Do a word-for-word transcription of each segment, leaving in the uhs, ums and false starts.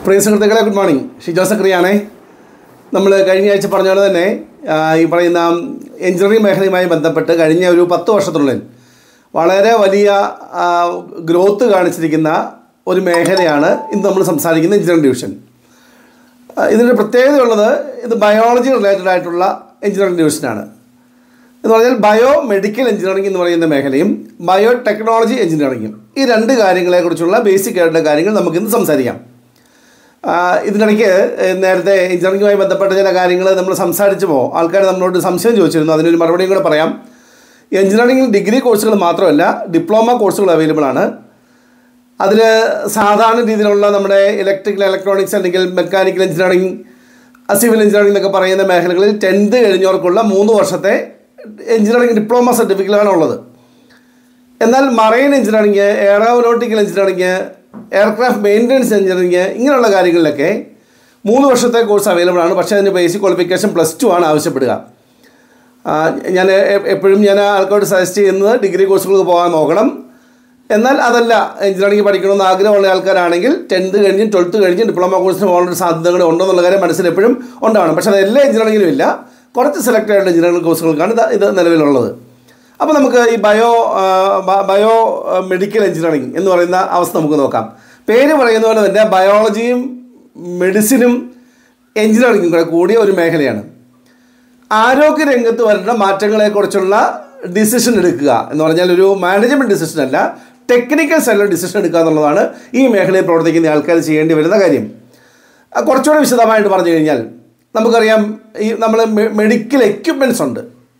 പ്രിയ സുഹൃത്തുക്കളെ, good morning. Shijo സക്രിയാണേ. നമ്മൾ കഴിഞ്ഞ ആഴ്ച പറഞ്ഞ പോലെ തന്നെ ഈ പറയുന്ന എഞ്ചിനീയറിംഗ് മേഖലയുമായി ബന്ധപ്പെട്ട് കഴിഞ്ഞ ഒരു പത്ത് വർഷത്തിനുള്ളിൽ വളരെ വലിയ ഗ്രോത്ത് കാണിച്ചിരിക്കുന്ന ഒരു മേഖലയാണ് ഇന്ന് നമ്മൾ സംസാരിക്കുന്ന എഞ്ചിനീയറിംഗ് ഡിവിഷൻ. ഇതിൻ്റെ പ്രത്യേകതയുള്ളത് ഇത് ബയോളജി റിലേറ്റഡ് ആയിട്ടുള്ള എഞ്ചിനീയറിംഗ് ഡിവിഷനാണ്. എന്ന് പറഞ്ഞാൽ ബയോ മെഡിക്കൽ എഞ്ചിനീയറിംഗ് എന്ന് പറയുന്ന മേഖലയും ബയോ ടെക്നോളജി എഞ്ചിനീയറിംഗും, ഈ രണ്ട് കാര്യങ്ങളെക്കുറിച്ചുള്ള ബേസിക് ആയിട്ടുള്ള കാര്യങ്ങൾ നമുക്കിന്ന് സംസാരിക്കാം. ഇതിനിടയ്ക്ക് നേരത്തെ എഞ്ചിനീയറിംഗുമായി ബന്ധപ്പെട്ട ചില കാര്യങ്ങൾ നമ്മൾ സംസാരിച്ചപ്പോൾ ആൾക്കാർ നമ്മളോട് സംശയം ചോദിച്ചിരുന്നു. അതിനൊരു മറുപടിയും കൂടെ പറയാം. എഞ്ചിനീയറിംഗിൽ ഡിഗ്രി കോഴ്സുകൾ മാത്രമല്ല, ഡിപ്ലോമ കോഴ്സുകൾ അവൈലബിൾ ആണ്. അതിൽ സാധാരണ രീതിയിലുള്ള നമ്മുടെ ഇലക്ട്രിക്കൽ, ഇലക്ട്രോണിക്സ് അല്ലെങ്കിൽ മെക്കാനിക്കൽ എഞ്ചിനീയറിംഗ്, സിവിൽ എഞ്ചിനീയറിംഗ് എന്നൊക്കെ പറയുന്ന മേഖലകളിൽ ടെൻത്ത് കഴിഞ്ഞവർക്കുള്ള മൂന്ന് വർഷത്തെ എഞ്ചിനീയറിംഗ് ഡിപ്ലോമ സർട്ടിഫിക്കറ്റാണ് ഉള്ളത്. എന്നാൽ marine engineering, aeronautical engineering, aircraft maintenance engineering ഇങ്ങനെയുള്ള കാര്യങ്ങളിലൊക്കെ മൂന്ന് വർഷത്തെ കോഴ്സ് അവൈലബിൾ ആണ്. പക്ഷേ അതിന് ബേസിക് ക്വാളിഫിക്കേഷൻ പ്ലസ് ടു ആണ് ആവശ്യപ്പെടുക. ഞാൻ എപ്പോഴും ഞാൻ ആൾക്കാരോട് സജസ്റ്റ് ചെയ്യുന്നത് ഡിഗ്രി കോഴ്സുകൾക്ക് പോകാൻ നോക്കണം. എന്നാൽ അതല്ല, എഞ്ചിനീയറിംഗ് പഠിക്കണമെന്ന് ആഗ്രഹമുള്ള ആൾക്കാരാണെങ്കിൽ ടെൻത്ത് കഴിഞ്ഞ് ട്വൽത്ത് കഴിഞ്ഞ് ഡിപ്ലോമ കോഴ്സിന് പോകാനുള്ള സാധ്യതകൾ ഉണ്ടെന്നുള്ള കാര്യം മനസ്സിൽ എപ്പോഴും ഉണ്ടാവണം. പക്ഷേ അത് എല്ലാ എഞ്ചിനീയറിംഗിലും ഇല്ല, കുറച്ച് സെലക്ട് ആയിട്ടുള്ള എഞ്ചിനീയറിംഗ് കോഴ്സുകൾക്കാണ് ഇത് ഇത് നിലവിലുള്ളത്. അപ്പോൾ നമുക്ക് ഈ ബയോ ബയോ മെഡിക്കൽ എഞ്ചിനീയറിംഗ് എന്ന് പറയുന്ന അവസ്ഥ നമുക്ക് നോക്കാം. പേര് പറയുന്ന പോലെ തന്നെ ബയോളജിയും മെഡിസിനും എഞ്ചിനീയറിംഗും കൂടെ കൂടിയ ഒരു മേഖലയാണ്. ആരോഗ്യ രംഗത്ത് വരുന്ന മാറ്റങ്ങളെക്കുറിച്ചുള്ള ഡിസിഷൻ എടുക്കുക എന്ന് പറഞ്ഞാൽ ഒരു മാനേജ്മെൻറ്റ് ഡിസിഷൻ അല്ല, ടെക്നിക്കൽ സൈഡിലുള്ള ഡിസിഷൻ എടുക്കുക എന്നുള്ളതാണ് ഈ മേഖലയിൽ പ്രവർത്തിക്കുന്ന ആൾക്കാർ ചെയ്യേണ്ടി വരുന്ന കാര്യം. കുറച്ചുകൂടെ വിശദമായിട്ട് പറഞ്ഞു കഴിഞ്ഞാൽ നമുക്കറിയാം, ഈ നമ്മൾ മെഡിക്കൽ എക്യുപ്മെൻറ്റ്സ് ഉണ്ട്.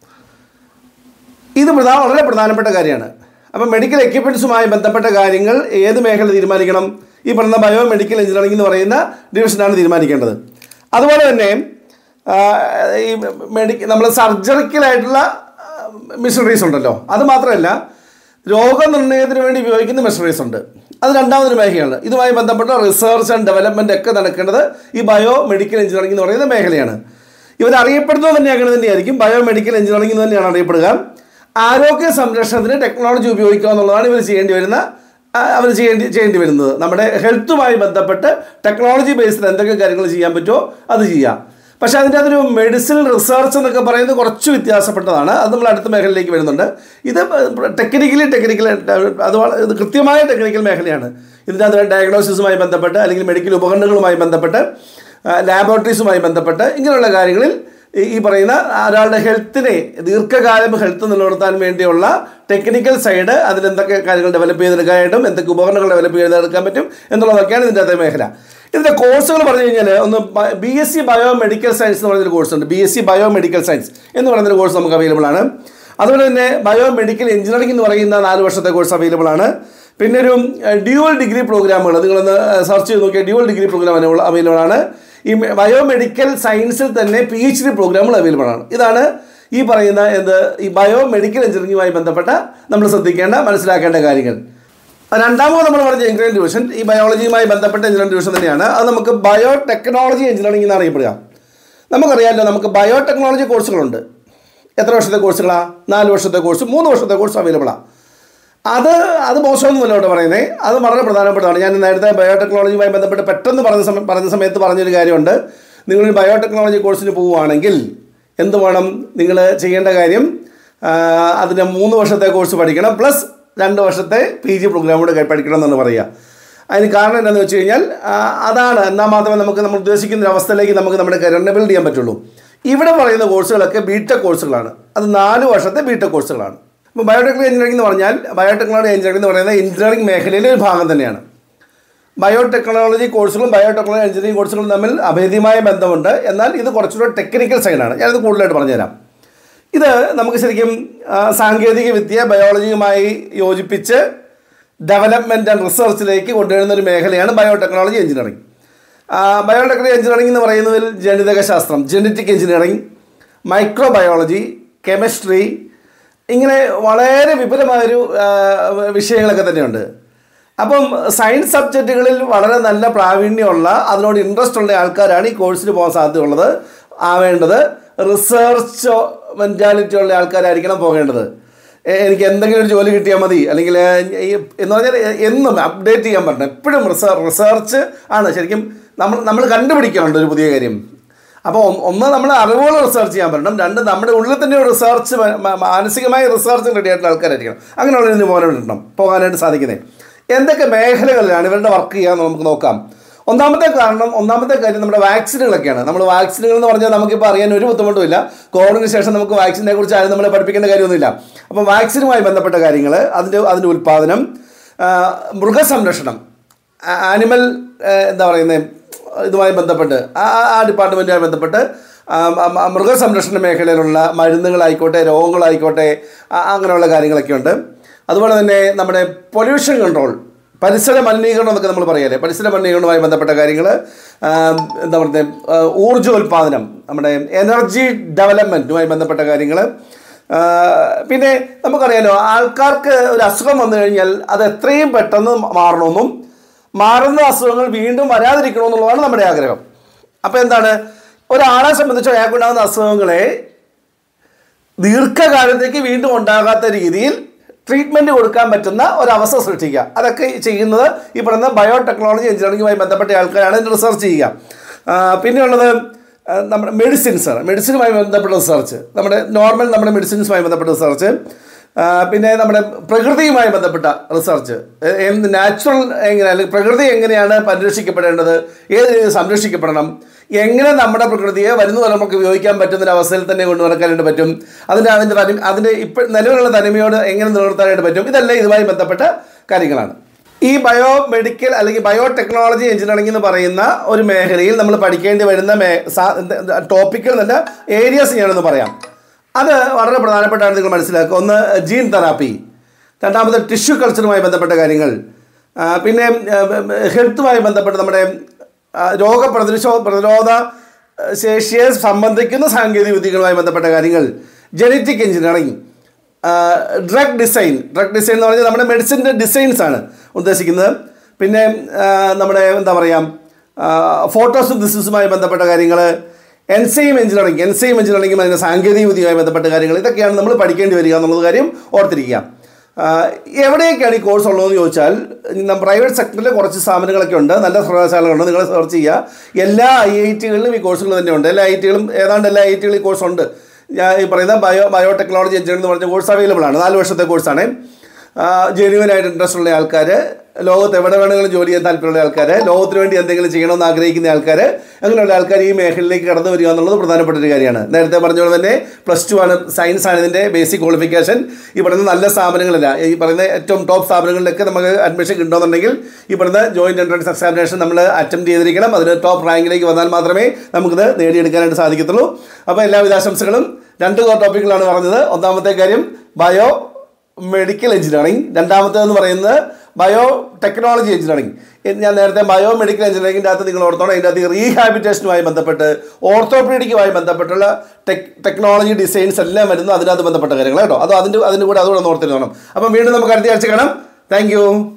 ഇത് പ്രധാന വളരെ പ്രധാനപ്പെട്ട കാര്യമാണ്. അപ്പോൾ മെഡിക്കൽ എക്യുപ്മെൻറ്റ്സുമായി ബന്ധപ്പെട്ട കാര്യങ്ങൾ ഏത് മേഖല തീരുമാനിക്കണം? ഈ പറയുന്ന ബയോ മെഡിക്കൽ എഞ്ചിനീയറിംഗ് എന്ന് പറയുന്ന ഡിവിഷനാണ് തീരുമാനിക്കേണ്ടത്. അതുപോലെ തന്നെ ഈ മെഡിക്ക നമ്മൾ സർജറിക്കലായിട്ടുള്ള മെഷീനറീസ് ഉണ്ടല്ലോ, അത് മാത്രമല്ല രോഗനിർണയത്തിന് വേണ്ടി ഉപയോഗിക്കുന്ന മെഷീനറീസ് ഉണ്ട്. അത് രണ്ടാമതൊരു മേഖലയാണ്. ഇതുമായി ബന്ധപ്പെട്ട റിസർച്ച് ആൻഡ് ഡെവലപ്മെൻറ്റ് ഒക്കെ നടക്കേണ്ടത് ഈ ബയോ മെഡിക്കൽ എഞ്ചിനീയറിംഗ് എന്ന് പറയുന്ന മേഖലയാണ്. ഇവരറിയപ്പെടുന്നത് തന്നെ അങ്ങനെ തന്നെയായിരിക്കും, ബയോ മെഡിക്കൽ എഞ്ചിനീയറിംഗ് എന്ന് തന്നെയാണ് അറിയപ്പെടുക. ആരോഗ്യ സംരക്ഷണത്തിന് ടെക്നോളജി ഉപയോഗിക്കുക എന്നുള്ളതാണ് ഇവർ ചെയ്യേണ്ടി വരുന്ന അവർ ചെയ്യേണ്ടി ചെയ്യേണ്ടി വരുന്നത്. നമ്മുടെ ഹെൽത്തുമായി ബന്ധപ്പെട്ട് ടെക്നോളജി ബേസ്ഡ് എന്തൊക്കെ കാര്യങ്ങൾ ചെയ്യാൻ പറ്റുമോ അത് ചെയ്യാം. പക്ഷേ അതിൻ്റെ അതൊരു മെഡിസിൻ റിസർച്ച് എന്നൊക്കെ പറയുന്നത് കുറച്ച് വ്യത്യാസപ്പെട്ടതാണ്. അത് നമ്മൾ അടുത്ത മേഖലയിലേക്ക് വരുന്നുണ്ട്. ഇത് ടെക്നിക്കലി ടെക്നിക്കൽ അത് ഇത് കൃത്യമായ ടെക്നിക്കൽ മേഖലയാണ്. ഇതിൻ്റെ അത് ഡയഗ്നോസിസുമായി ബന്ധപ്പെട്ട് അല്ലെങ്കിൽ മെഡിക്കൽ ഉപകരണങ്ങളുമായി ബന്ധപ്പെട്ട് ലാബോറട്ടറീസുമായി ബന്ധപ്പെട്ട് ഇങ്ങനെയുള്ള കാര്യങ്ങളിൽ ഈ പറയുന്ന ഒരാളുടെ ഹെൽത്തിനെ ദീർഘകാലം ഹെൽത്ത് നിലനിർത്താൻ വേണ്ടിയുള്ള ടെക്നിക്കൽ സൈഡ്, അതിലെന്തൊക്കെ കാര്യങ്ങൾ ഡെവലപ്പ് ചെയ്തെടുക്കാനായിട്ടും എന്തൊക്കെ ഉപകരണങ്ങൾ ഡെവലപ്പ് ചെയ്തെടുക്കാൻ പറ്റും എന്നുള്ളതൊക്കെയാണ് ഇതിൻ്റെ അതേ മേഖല. ഇതിൻ്റെ കോഴ്സുകൾ പറഞ്ഞു കഴിഞ്ഞാൽ ഒന്ന് B S C biomedical science എന്ന് പറയുന്നൊരു കോഴ്സുണ്ട്. B S C biomedical science എന്ന് പറയുന്നൊരു കോഴ്സ് നമുക്ക് അവൈലബിൾ ആണ്. അതുപോലെ തന്നെ ബയോ മെഡിക്കൽ എഞ്ചിനീയറിംഗ് എന്ന് പറയുന്ന നാല് വർഷത്തെ കോഴ്സ് അവൈലബിൾ ആണ്. പിന്നെ ഒരു ഡ്യുവൽ ഡിഗ്രി പ്രോഗ്രാമുകൾ നിങ്ങളൊന്ന് സെർച്ച് ചെയ്ത് നോക്കിയാൽ ഡ്യുവൽ ഡിഗ്രി പ്രോഗ്രാം അവൈലബിൾ ആണ്. ഈ ബയോ മെഡിക്കൽ സയൻസിൽ തന്നെ പി എച്ച് ഡി പ്രോഗ്രാമുകൾ അവൈലബിൾ ആണ്. ഇതാണ് ഈ പറയുന്ന എന്ത് ഈ ബയോ മെഡിക്കൽ എഞ്ചിനീയറിംഗുമായി ബന്ധപ്പെട്ട നമ്മൾ ശ്രദ്ധിക്കേണ്ട മനസ്സിലാക്കേണ്ട കാര്യങ്ങൾ. രണ്ടാമത് നമ്മൾ പറഞ്ഞ എഞ്ചിനീയറിംഗ് ഡിവിഷൻ ഈ ബയോളജിയുമായി ബന്ധപ്പെട്ട എഞ്ചിനീയറിംഗ് ഡിവിഷൻ തന്നെയാണ്. അത് നമുക്ക് ബയോ ടെക്നോളജി എഞ്ചിനീയറിംഗ് എന്ന് അറിയപ്പെടുക. നമുക്കറിയാമല്ലോ, നമുക്ക് ബയോ ടെക്നോളജി കോഴ്സുകളുണ്ട്. എത്ര വർഷത്തെ കോഴ്സുകളാണ്? നാല് വർഷത്തെ കോഴ്സ്, മൂന്ന് വർഷത്തെ കോഴ്സ് അവൈലബിളാണ്. അത് അത് മോശമൊന്നുമല്ല ഇവിടെ പറയുന്നത്, അത് വളരെ പ്രധാനപ്പെട്ടതാണ്. ഞാൻ നേരത്തെ ബയോടെക്നോളജിയുമായി ബന്ധപ്പെട്ട് പെട്ടെന്ന് പറഞ്ഞ സമയം പറഞ്ഞ സമയത്ത് പറഞ്ഞൊരു കാര്യമുണ്ട്. നിങ്ങളൊരു ബയോടെക്നോളജി കോഴ്സിന് പോവുകയാണെങ്കിൽ എന്ത് വേണം? നിങ്ങൾ ചെയ്യേണ്ട കാര്യം അതിന് മൂന്ന് വർഷത്തെ കോഴ്സ് പഠിക്കണം, പ്ലസ് രണ്ട് വർഷത്തെ പി ജി പ്രോഗ്രാം കൂടെ പഠിക്കണം എന്നാണ് പറയുക. അതിന് കാരണം എന്താണെന്ന് വെച്ച് കഴിഞ്ഞാൽ അതാണ്, എന്നാൽ മാത്രമേ നമുക്ക് നമ്മൾ ഉദ്ദേശിക്കുന്ന അവസ്ഥയിലേക്ക് നമുക്ക് നമ്മുടെ കരിയറിനെ ബിൽഡ് ചെയ്യാൻ പറ്റുള്ളൂ. ഇവിടെ പറയുന്ന കോഴ്സുകളൊക്കെ ബിടെക് കോഴ്സുകളാണ്. അത് നാല് വർഷത്തെ ബിടെക് കോഴ്സുകളാണ്. ഇപ്പോൾ ബയോടെക്നോളജി എഞ്ചിനീയറിംഗ് എന്ന് പറഞ്ഞാൽ ബയോടെക്നോളജി എഞ്ചിനീയറിംഗ് എന്ന് പറയുന്നത് എഞ്ചിനീയറിംഗ് മേഖലയിലെ ഒരു ഭാഗം തന്നെയാണ്. ബയോടെക്നോളജി കോഴ്സുകളും ബയോടെക്നോളജി എഞ്ചിനീയറിംഗ് കോഴ്സുകളും തമ്മിൽ അഭേദ്യമായ ബന്ധമുണ്ട്. എന്നാൽ ഇത് കുറച്ചുകൂടെ ടെക്നിക്കൽ സൈഡാണ്. ഞാനിത് കൂടുതലായിട്ട് പറഞ്ഞുതരാം. ഇത് നമുക്ക് ശരിക്കും സാങ്കേതിക വിദ്യ ബയോളജിയുമായി യോജിപ്പിച്ച് ഡെവലപ്മെൻറ്റ് ആൻഡ് റിസർച്ചിലേക്ക് കൊണ്ടുവരുന്ന ഒരു മേഖലയാണ് ബയോടെക്നോളജി എഞ്ചിനീയറിംഗ്. ബയോടെക്നോളജി എഞ്ചിനീയറിംഗ് എന്ന് പറയുന്നതിൽ ജനിതക ശാസ്ത്രം, ജനറ്റിക് എഞ്ചിനീയറിംഗ്, മൈക്രോബയോളജി, കെമിസ്ട്രി, ഇങ്ങനെ വളരെ വിപുലമായൊരു വിഷയങ്ങളൊക്കെ തന്നെയുണ്ട്. അപ്പം സയൻസ് സബ്ജക്റ്റുകളിൽ വളരെ നല്ല പ്രാവീണ്യമുള്ള, അതിനോട് ഇൻട്രസ്റ്റ് ഉള്ള ആൾക്കാരാണ് ഈ കോഴ്സിന് പോകാൻ സാധ്യതയുള്ളത്. ആവേണ്ടത് റിസർച്ച് മെൻറ്റാലിറ്റി ഉള്ള ആൾക്കാരായിരിക്കണം പോകേണ്ടത്. എനിക്ക് എന്തെങ്കിലും ഒരു ജോലി കിട്ടിയാൽ മതി, അല്ലെങ്കിൽ എന്ന് പറഞ്ഞാൽ എന്നും അപ്ഡേറ്റ് ചെയ്യാൻ പറ്റണം. എപ്പോഴും റിസർ റിസർച്ച് ആണ് ശരിക്കും നമ്മൾ നമ്മൾ കണ്ടുപിടിക്കാറുണ്ട് ഒരു പുതിയ കാര്യം. അപ്പോൾ ഒന്ന് നമ്മൾ അറിവുകൾ റിസർച്ച് ചെയ്യാൻ പറ്റണം, രണ്ട് നമ്മുടെ ഉള്ളിൽ തന്നെ ഒരു റിസർച്ച് മാനസികമായി റിസർച്ച് റെഡി ആയിട്ടുള്ള ആൾക്കാരായിരിക്കണം. അങ്ങനെയുള്ളതിന് പോകാൻ കിട്ടണം പോകാനായിട്ട് സാധിക്കുന്നത്. എന്തൊക്കെ മേഖലകളിലാണ് ഇവരുടെ വർക്ക് ചെയ്യാമെന്ന് നമുക്ക് നോക്കാം. ഒന്നാമത്തെ കാരണം ഒന്നാമത്തെ കാര്യം നമ്മുടെ വാക്സിനുകളൊക്കെയാണ്. നമ്മൾ വാക്സിനുകൾ എന്ന് പറഞ്ഞാൽ നമുക്കിപ്പോൾ അറിയാൻ ഒരു ബുദ്ധിമുട്ടുമില്ല. കോവിഡിന് ശേഷം നമുക്ക് വാക്സിനെ കുറിച്ച് ആരും നമ്മളെ പഠിപ്പിക്കേണ്ട കാര്യമൊന്നുമില്ല. അപ്പോൾ വാക്സിനുമായി ബന്ധപ്പെട്ട കാര്യങ്ങൾ, അതിൻ്റെ അതിൻ്റെ ഉൽപ്പാദനം, മൃഗസംരക്ഷണം, ആനിമൽ എന്താ പറയുന്നത് ഇതുമായി ബന്ധപ്പെട്ട് ആ ആ ഡിപ്പാർട്ട്മെൻറ്റുമായി ബന്ധപ്പെട്ട് മൃഗസംരക്ഷണ മേഖലയിലുള്ള മരുന്നുകളായിക്കോട്ടെ രോഗങ്ങളായിക്കോട്ടെ അങ്ങനെയുള്ള കാര്യങ്ങളൊക്കെ ഉണ്ട്. അതുപോലെ തന്നെ നമ്മുടെ പൊല്യൂഷൻ കൺട്രോൾ, പരിസര മലിനീകരണം എന്നൊക്കെ നമ്മൾ പറയാല്ലേ, പരിസര മലിനീകരണവുമായി ബന്ധപ്പെട്ട കാര്യങ്ങൾ, എന്താ പറയുക ഊർജ്ജോൽപാദനം, നമ്മുടെ എനർജി ഡെവലപ്മെൻറ്റുമായി ബന്ധപ്പെട്ട കാര്യങ്ങൾ. പിന്നെ നമുക്കറിയാലോ ആൾക്കാർക്ക് ഒരു അസുഖം വന്നു കഴിഞ്ഞാൽ അത് എത്രയും പെട്ടെന്ന് മാറണമെന്നും മാറുന്ന അസുഖങ്ങൾ വീണ്ടും വരാതിരിക്കണമെന്നുള്ളതാണ് നമ്മുടെ ആഗ്രഹം. അപ്പോൾ എന്താണ്, ഒരാളെ സംബന്ധിച്ച് അയാൾക്കുണ്ടാകുന്ന അസുഖങ്ങളെ ദീർഘകാലത്തേക്ക് വീണ്ടും ഉണ്ടാകാത്ത രീതിയിൽ ട്രീറ്റ്മെൻറ്റ് കൊടുക്കാൻ പറ്റുന്ന ഒരവസ്ഥ സൃഷ്ടിക്കുക. അതൊക്കെ ചെയ്യുന്നത് ഈ പറയുന്ന ബയോടെക്നോളജി എഞ്ചിനീയറിംഗുമായി ബന്ധപ്പെട്ട ആൾക്കാരാണ് ഇതിന് റിസർച്ച് ചെയ്യുക. പിന്നെയുള്ളത് നമ്മുടെ മെഡിസിൻസാണ്, മെഡിസിനുമായി ബന്ധപ്പെട്ട റിസർച്ച്, നമ്മുടെ നോർമൽ നമ്മുടെ മെഡിസിൻസുമായി ബന്ധപ്പെട്ട റിസർച്ച്. പിന്നെ നമ്മുടെ പ്രകൃതിയുമായി ബന്ധപ്പെട്ട റിസർച്ച്, എന്ത് നാച്ചുറൽ എങ്ങനെ അല്ലെങ്കിൽ പ്രകൃതി എങ്ങനെയാണ് പരിരക്ഷിക്കപ്പെടേണ്ടത്, ഏത് രീതിയിൽ സംരക്ഷിക്കപ്പെടണം, എങ്ങനെ നമ്മുടെ പ്രകൃതിയെ വരുന്ന തലമുറക്ക് ഉപയോഗിക്കാൻ പറ്റുന്നൊരവസ്ഥയിൽ തന്നെ കൊണ്ടു നടക്കാനായിട്ട് പറ്റും, അതിൻ്റെ അതിൻ്റെ തനി അതിൻ്റെ ഇപ്പോൾ നിലവിലുള്ള തനിമയോട് എങ്ങനെ നിലനിർത്താനായിട്ട് പറ്റും, ഇതെല്ലാം ഇതുമായി ബന്ധപ്പെട്ട കാര്യങ്ങളാണ്. ഈ ബയോ മെഡിക്കൽ അല്ലെങ്കിൽ ബയോടെക്നോളജി എഞ്ചിനീയറിംഗ് എന്ന് പറയുന്ന ഒരു മേഖലയിൽ നമ്മൾ പഠിക്കേണ്ടി വരുന്ന മേ ടോപ്പിക്കുകൾ നല്ല ഏരിയസ് ഞാനെന്ന് പറയാം. അത് വളരെ പ്രധാനപ്പെട്ടാണ് നിങ്ങൾ മനസ്സിലാക്കുക. ഒന്ന് ജീൻ തെറാപ്പി, രണ്ടാമത് ടിഷ്യൂ കൾച്ചറുമായി ബന്ധപ്പെട്ട കാര്യങ്ങൾ, പിന്നെ ഹെൽത്തുമായി ബന്ധപ്പെട്ട് നമ്മുടെ രോഗപ്രതിരോധ പ്രതിരോധ ശേഷിയെ സംബന്ധിക്കുന്ന സാങ്കേതിക വിദ്യകളുമായി ബന്ധപ്പെട്ട കാര്യങ്ങൾ, genetic engineering, drug design. Drug design എന്ന് പറഞ്ഞാൽ നമ്മുടെ മെഡിസിൻ്റെ ഡിസൈൻസാണ് ഉദ്ദേശിക്കുന്നത്. പിന്നെ നമ്മുടെ എന്താ പറയുക ഫോട്ടോസിന്തസിസുമായി ബന്ധപ്പെട്ട കാര്യങ്ങൾ, എൻസൈം എഞ്ചിനീയറിംഗ് എൻസൈം എഞ്ചിനീയറിംഗും അതിൻ്റെ സാങ്കേതിക വിദ്യയുമായി ബന്ധപ്പെട്ട കാര്യങ്ങൾ, ഇതൊക്കെയാണ് നമ്മൾ പഠിക്കേണ്ടി വരിക എന്നുള്ളത് കാര്യം ഓർത്തിരിക്കുക. എവിടെയൊക്കെയാണ് ഈ കോഴ്സ് ഉള്ളതെന്ന് ചോദിച്ചാൽ പ്രൈവറ്റ് സെക്ടറിൽ കുറച്ച് സ്ഥാപനങ്ങളൊക്കെ ഉണ്ട്, നല്ല സർവകലാശാലകളുണ്ട്, നിങ്ങൾ സെർച്ച് ചെയ്യുക. എല്ലാ ഐ ഐ ടികളിലും ഈ കോഴ്സുകൾ തന്നെയുണ്ട്. എല്ലാ ഐ ഐ ടികളും ഏതാണ്ട് എല്ലാ ഐ ഐ ടികളും ഈ കോഴ്സുണ്ട്. ഞാൻ ഈ പറയുന്ന ബയോ ബയോടെക്നോളജി എഞ്ചിനീയറിംഗ് എന്ന് പറഞ്ഞ കോഴ്സ് അവൈലബിൾ ആണ്. നാല് വർഷത്തെ കോഴ്സാണ്. ജെന്യുവനായിട്ട് ഇൻട്രസ്റ്റ് ഉള്ള ആൾക്കാർ, ലോകത്ത് എവിടെ വേണമെങ്കിലും ജോലി ചെയ്യാൻ താല്പര്യമുള്ള ആൾക്കാർ, ലോകത്തിന് വേണ്ടി എന്തെങ്കിലും ചെയ്യണമെന്ന് ആഗ്രഹിക്കുന്ന ആൾക്കാർ, അങ്ങനെയുള്ള ആൾക്കാർ ഈ മേഖലയിലേക്ക് കടന്നു വരിക എന്നുള്ളത് പ്രധാനപ്പെട്ട ഒരു കാര്യമാണ്. നേരത്തെ പറഞ്ഞ തന്നെ പ്ലസ് ടു ആണ്, സയൻസ് ആണ് ഇതിൻ്റെ ബേസിക് ക്വാളിഫിക്കേഷൻ. ഈ പറയുന്ന നല്ല സ്ഥാപനങ്ങളില്ല, ഈ പറയുന്ന ഏറ്റവും ടോപ്പ് സ്ഥാപനങ്ങളിലൊക്കെ നമുക്ക് അഡ്മിഷൻ കിട്ടുമെന്നുണ്ടെങ്കിൽ ഈ പറയുന്ന ജോയിൻറ്റ് എൻട്രൻസ് എക്സാമിനേഷൻ നമ്മൾ അറ്റംപ്റ്റ് ചെയ്തിരിക്കണം. അതിന് ടോപ്പ് റാങ്കിലേക്ക് വന്നാൽ മാത്രമേ നമുക്കിത് നേടിയെടുക്കാനായിട്ട് സാധിക്കത്തുള്ളൂ. അപ്പോൾ എല്ലാവിധ ആശംസകളും. രണ്ട് ടോപ്പിക്കുകളാണ് പറഞ്ഞത്. ഒന്നാമത്തെ കാര്യം ബയോ മെഡിക്കൽ എഞ്ചിനീയറിംഗ്, രണ്ടാമത്തേതെന്ന് പറയുന്നത് ബയോ ടെക്നോളജി എഞ്ചിനീയറിംഗ്. ഞാൻ നേരത്തെ ബയോ മെഡിക്കൽ എഞ്ചിനീയറിംഗിൻ്റെ അകത്ത് നിങ്ങൾ ഓർത്തോണം, അതിൻ്റെ അകത്ത് റീഹാബിറ്റേഷനുമായി ബന്ധപ്പെട്ട് ഓർത്തോപീഡിക്കുമായി ബന്ധപ്പെട്ടുള്ള ടെക് ടെക്നോളജി ഡിസൈൻസ് എല്ലാം വരുന്നു, അതിനകത്ത് ബന്ധപ്പെട്ട കാര്യങ്ങൾ കേട്ടോ. അത് അതിൻ്റെ അതിൻ്റെ കൂടെ അതുകൂടെ ഒന്ന് ഓർത്തിരുന്നോണം. അപ്പം വീണ്ടും നമുക്ക് അടുത്ത ആഴ്ച കാണാം. Thank U.